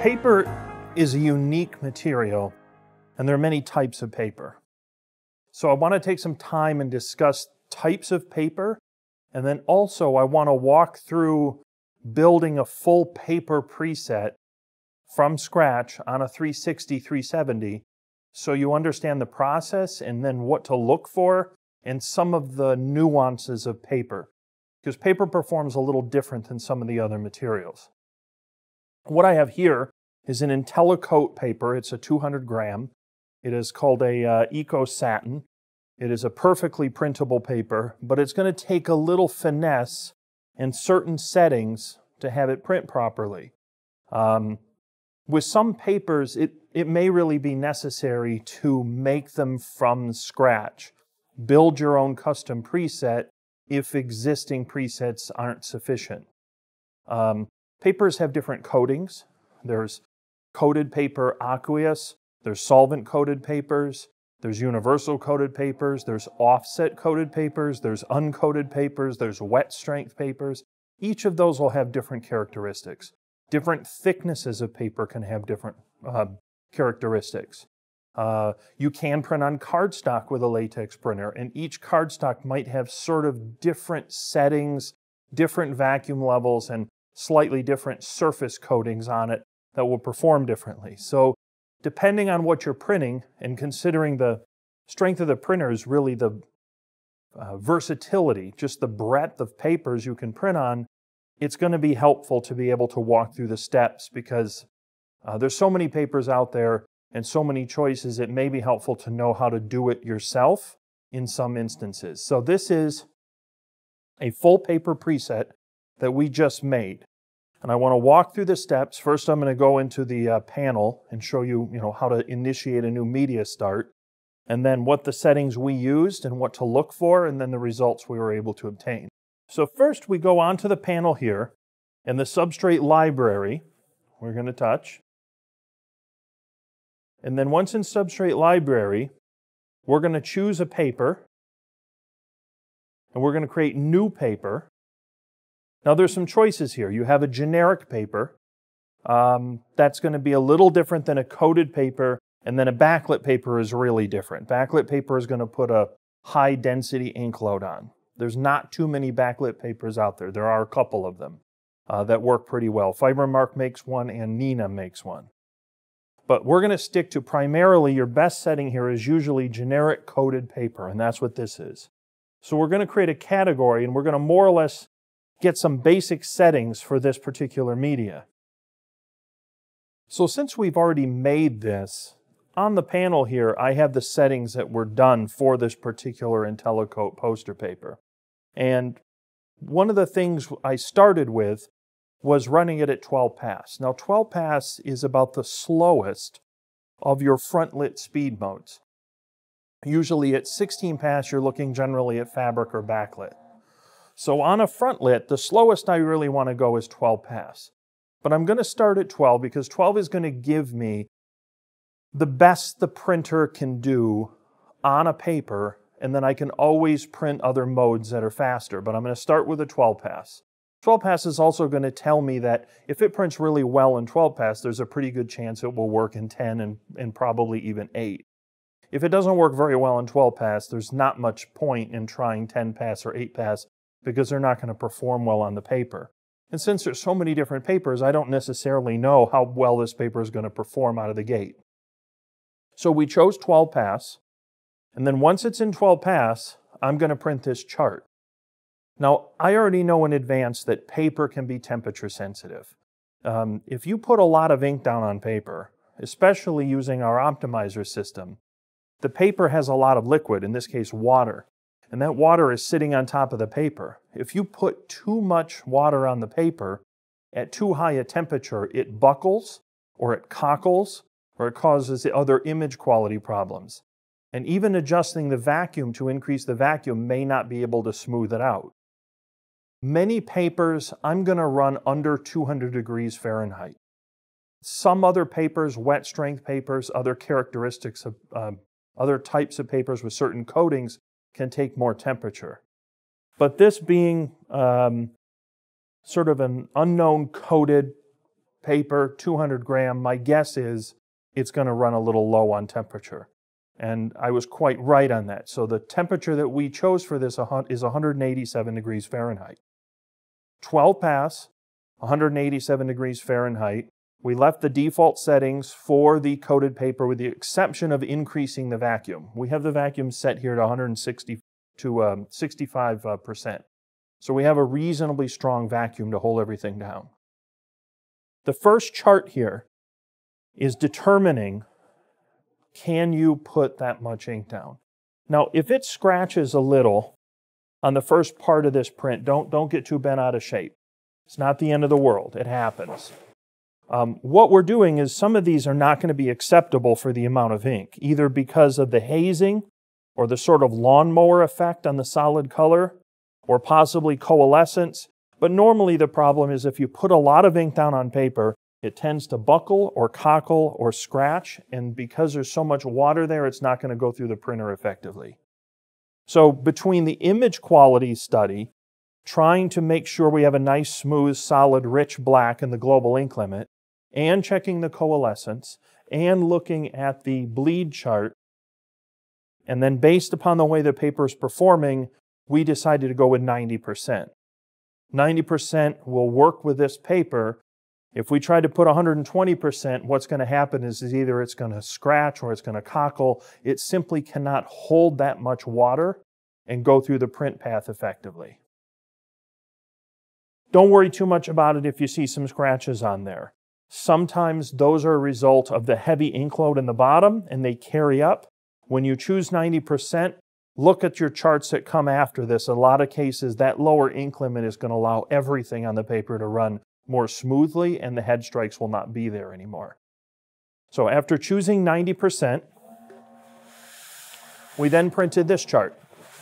Paper is a unique material, and there are many types of paper. So I want to take some time and discuss types of paper, and then also I want to walk through building a full paper preset from scratch on a 360, 370, so you understand the process and then what to look for and some of the nuances of paper, because paper performs a little different than some of the other materials. What I have here is an IntelliCoat paper. It's a 200 gram. It is called a eco-satin. It is a perfectly printable paper, but it's going to take a little finesse in certain settings to have it print properly. With some papers, it may really be necessary to make them from scratch. Build your own custom preset if existing presets aren't sufficient. Papers have different coatings. There's coated paper aqueous, there's solvent coated papers, there's universal coated papers, there's offset coated papers, there's uncoated papers, there's wet strength papers. Each of those will have different characteristics. Different thicknesses of paper can have different characteristics. You can print on cardstock with a latex printer, and each cardstock might have sort of different settings, different vacuum levels, and slightly different surface coatings on it that will perform differently. So depending on what you're printing, and considering the strength of the printer is really the versatility, just the breadth of papers you can print on, it's going to be helpful to be able to walk through the steps, because there's so many papers out there and so many choices, it may be helpful to know how to do it yourself in some instances. So this is a full paper preset that we just made. And I want to walk through the steps. First, I'm going to go into the panel and show you, how to initiate a new media start, and then what the settings we used and what to look for, and then the results we were able to obtain. So first, we go onto the panel here, and the substrate library we're going to touch. And then once in substrate library, we're going to choose a paper, and we're going to create new paper. Now there's some choices here. You have a generic paper. That's going to be a little different than a coated paper, and then a backlit paper is really different. Backlit paper is going to put a high density ink load on. There's not too many backlit papers out there. There are a couple of them that work pretty well. Fibermark makes one and Nina makes one. But we're going to stick to primarily your best setting here is usually generic coated paper, and that's what this is. So we're going to create a category, and we're going to more or less get some basic settings for this particular media. So since we've already made this, on the panel here I have the settings that were done for this particular IntelliCoat poster paper. And one of the things I started with was running it at 12 pass. Now 12 pass is about the slowest of your front lit speed modes. Usually at 16 pass you're looking generally at fabric or backlit. So on a front lit, the slowest I really want to go is 12 pass. But I'm going to start at 12 because 12 is going to give me the best the printer can do on a paper, and then I can always print other modes that are faster. But I'm going to start with a 12 pass. 12 pass is also going to tell me that if it prints really well in 12 pass, there's a pretty good chance it will work in 10 and probably even 8. If it doesn't work very well in 12 pass, there's not much point in trying 10 pass or 8 pass, because they're not going to perform well on the paper. And since there's so many different papers, I don't necessarily know how well this paper is going to perform out of the gate. So we chose 12 pass, and then once it's in 12 pass, I'm going to print this chart. Now, I already know in advance that paper can be temperature sensitive. If you put a lot of ink down on paper, especially using our optimizer system, the paper has a lot of liquid, in this case water. And that water is sitting on top of the paper. If you put too much water on the paper at too high a temperature, it buckles, or it cockles, or it causes other image quality problems. And even adjusting the vacuum to increase the vacuum may not be able to smooth it out. Many papers, I'm going to run under 200 degrees Fahrenheit. Some other papers, wet strength papers, other characteristics of other types of papers with certain coatings can take more temperature. But this being sort of an unknown coated paper, 200 gram, my guess is it's going to run a little low on temperature. And I was quite right on that. So the temperature that we chose for this is 187 degrees Fahrenheit. 12 pass, 187 degrees Fahrenheit. We left the default settings for the coated paper with the exception of increasing the vacuum. We have the vacuum set here to 160 to 65%. So we have a reasonably strong vacuum to hold everything down. The first chart here is determining, can you put that much ink down? Now, if it scratches a little on the first part of this print, don't get too bent out of shape. It's not the end of the world. It happens. What we're doing is some of these are not going to be acceptable for the amount of ink, either because of the hazing or the sort of lawnmower effect on the solid color, or possibly coalescence. But normally the problem is if you put a lot of ink down on paper, it tends to buckle or cockle or scratch, and because there's so much water there, it's not going to go through the printer effectively. So between the image quality study, trying to make sure we have a nice, smooth, solid, rich black in the global ink limit, and checking the coalescence, and looking at the bleed chart, and then based upon the way the paper is performing, we decided to go with 90%. 90% will work with this paper. If we try to put 120%, what's going to happen is either it's going to scratch or it's going to cockle. It simply cannot hold that much water and go through the print path effectively. Don't worry too much about it if you see some scratches on there. Sometimes those are a result of the heavy ink load in the bottom and they carry up. When you choose 90%, look at your charts that come after this. In a lot of cases, that lower ink limit is going to allow everything on the paper to run more smoothly and the head strikes will not be there anymore. So after choosing 90%, we then printed this chart.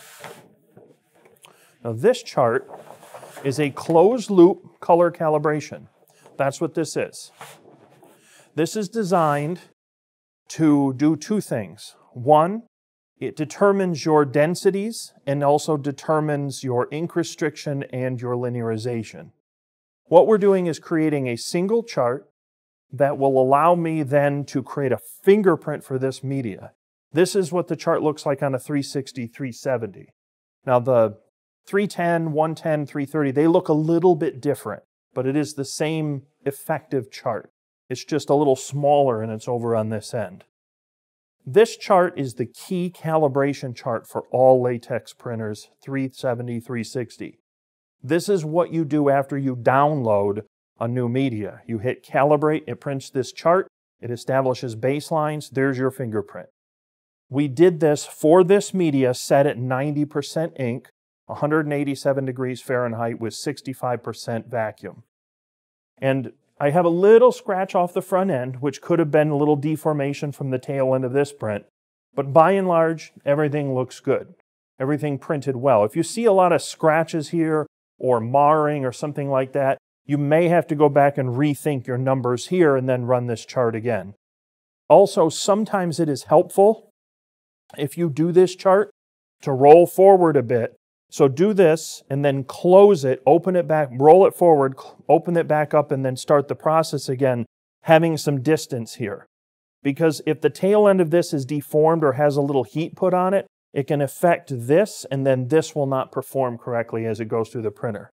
Now this chart is a closed loop color calibration. That's what this is. This is designed to do two things. One, it determines your densities and also determines your ink restriction and your linearization. What we're doing is creating a single chart that will allow me then to create a fingerprint for this media. This is what the chart looks like on a 360, 370. Now the 310, 110, 330, they look a little bit different, but it is the same effective chart. It's just a little smaller and it's over on this end. This chart is the key calibration chart for all latex printers, 370, 360. This is what you do after you download a new media. You hit calibrate, it prints this chart, it establishes baselines, there's your fingerprint. We did this for this media set at 90% ink, 187 degrees Fahrenheit with 65% vacuum. And I have a little scratch off the front end, which could have been a little deformation from the tail end of this print. But by and large, everything looks good. Everything printed well. If you see a lot of scratches here or marring or something like that, you may have to go back and rethink your numbers here and then run this chart again. Also, sometimes it is helpful if you do this chart to roll forward a bit. So do this and then close it, open it back, roll it forward, open it back up and then start the process again, having some distance here. Because if the tail end of this is deformed or has a little heat put on it, it can affect this and then this will not perform correctly as it goes through the printer.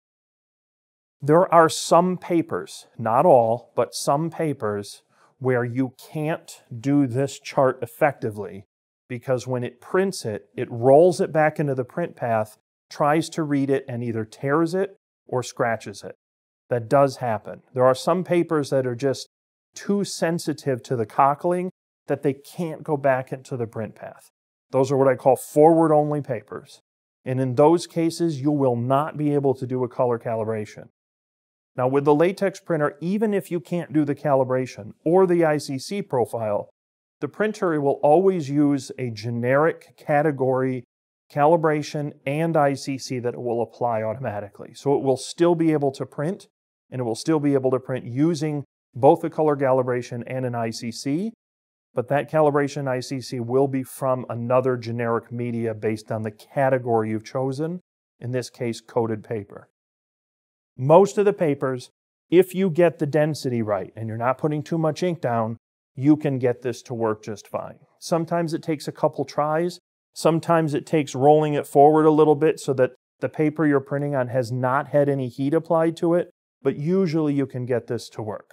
There are some papers, not all, but some papers where you can't do this chart effectively. Because when it prints it, it rolls it back into the print path, tries to read it, and either tears it or scratches it. That does happen. There are some papers that are just too sensitive to the cockling that they can't go back into the print path. Those are what I call forward-only papers. And in those cases, you will not be able to do a color calibration. Now with the latex printer, even if you can't do the calibration or the ICC profile, the printer will always use a generic category calibration and ICC that it will apply automatically. So it will still be able to print, and it will still be able to print using both a color calibration and an ICC, but that calibration ICC will be from another generic media based on the category you've chosen, in this case coated paper. Most of the papers if you get the density right and you're not putting too much ink down, you can get this to work just fine. Sometimes it takes a couple tries. Sometimes it takes rolling it forward a little bit so that the paper you're printing on has not had any heat applied to it, but usually you can get this to work.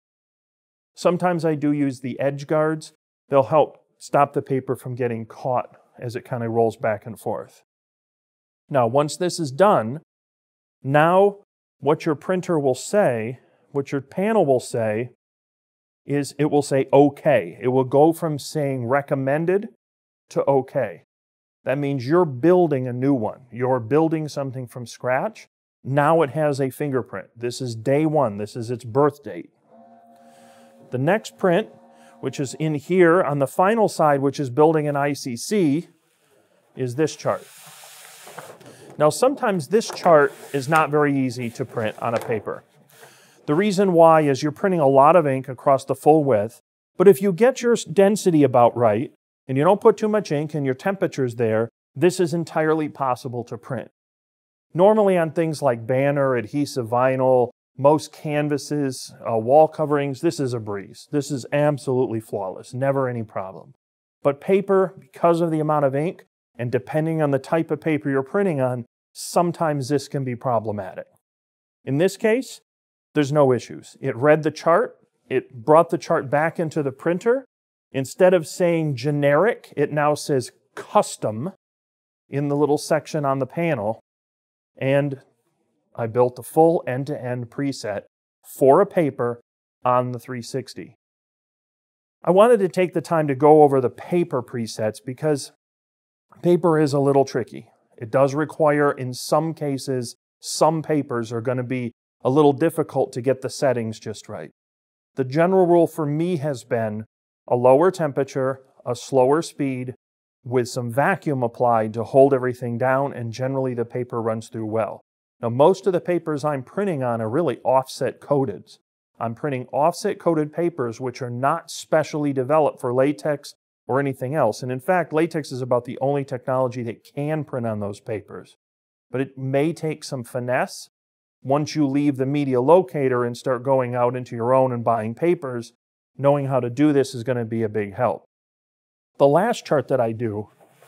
Sometimes I do use the edge guards. They'll help stop the paper from getting caught as it kind of rolls back and forth. Now, once this is done, now what your printer will say, what your panel will say, is it will say OK. It will go from saying recommended to OK. That means you're building a new one. You're building something from scratch. Now it has a fingerprint. This is day one. This is its birth date. The next print, which is in here on the final side, which is building an ICC, is this chart. Now, sometimes this chart is not very easy to print on a paper. The reason why is you're printing a lot of ink across the full width, but if you get your density about right, and you don't put too much ink and your temperature's there, this is entirely possible to print. Normally on things like banner, adhesive vinyl, most canvases, wall coverings, this is a breeze. This is absolutely flawless, never any problem. But paper, because of the amount of ink, and depending on the type of paper you're printing on, sometimes this can be problematic. In this case, there's no issues. It read the chart, it brought the chart back into the printer. Instead of saying generic, it now says custom in the little section on the panel. And I built a full end-to-end preset for a paper on the 360. I wanted to take the time to go over the paper presets because paper is a little tricky. It does require, in some cases, some papers are going to be a little difficult to get the settings just right. The general rule for me has been a lower temperature, a slower speed, with some vacuum applied to hold everything down, and generally the paper runs through well. Now, most of the papers I'm printing on are really offset coated. I'm printing offset coated papers which are not specially developed for latex or anything else. And in fact, latex is about the only technology that can print on those papers. But it may take some finesse. Once you leave the media locator and start going out into your own and buying papers, knowing how to do this is going to be a big help. The last chart that I do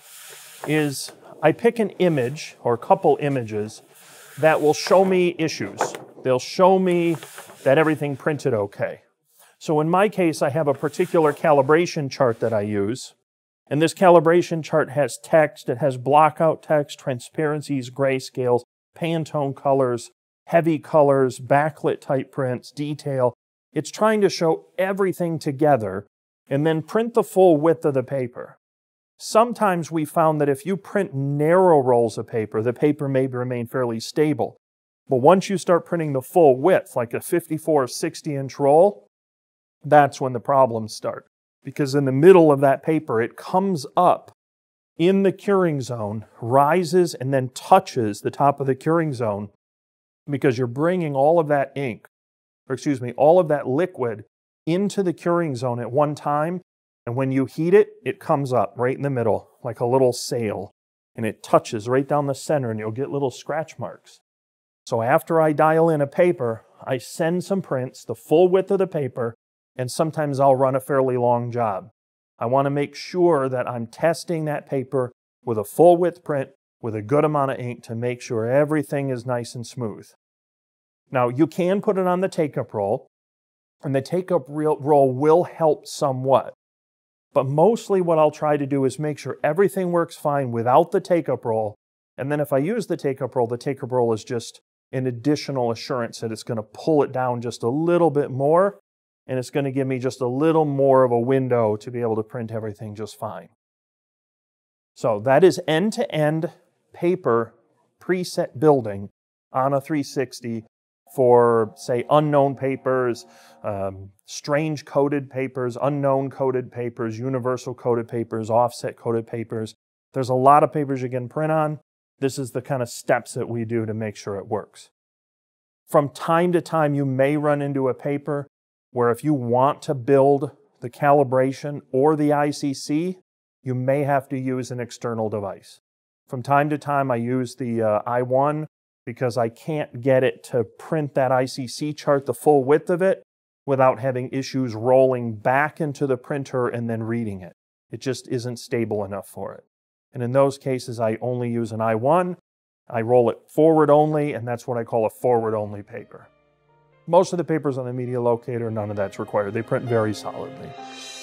is I pick an image or a couple images that will show me issues. They'll show me that everything printed okay. So in my case, I have a particular calibration chart that I use. And this calibration chart has text. It has blockout text, transparencies, grayscales, Pantone colors, heavy colors, backlit type prints, detail. It's trying to show everything together and then print the full width of the paper. Sometimes we found that if you print narrow rolls of paper, the paper may remain fairly stable. But once you start printing the full width, like a 54 or 60-inch roll, that's when the problems start. Because in the middle of that paper, it comes up in the curing zone, rises, and then touches the top of the curing zone because you're bringing all of that ink, or excuse me, all of that liquid into the curing zone at one time. And when you heat it, it comes up right in the middle, like a little sail. And it touches right down the center, and you'll get little scratch marks. So after I dial in a paper, I send some prints, the full width of the paper, and sometimes I'll run a fairly long job. I want to make sure that I'm testing that paper with a full width print with a good amount of ink to make sure everything is nice and smooth. Now, you can put it on the take-up roll, and the take-up roll will help somewhat. But mostly what I'll try to do is make sure everything works fine without the take-up roll. And then if I use the take-up roll is just an additional assurance that it's going to pull it down just a little bit more, and it's going to give me just a little more of a window to be able to print everything just fine. So that is end-to-end paper preset building on a 360 for, say, unknown papers, strange coated papers, unknown coated papers, universal coated papers, offset coated papers. There's a lot of papers you can print on. This is the kind of steps that we do to make sure it works. From time to time, you may run into a paper where if you want to build the calibration or the ICC, you may have to use an external device. From time to time, I use the I1 because I can't get it to print that ICC chart the full width of it without having issues rolling back into the printer and then reading it. It just isn't stable enough for it. And in those cases, I only use an I1. I roll it forward only, and that's what I call a forward-only paper. Most of the papers on the media locator, none of that's required. They print very solidly.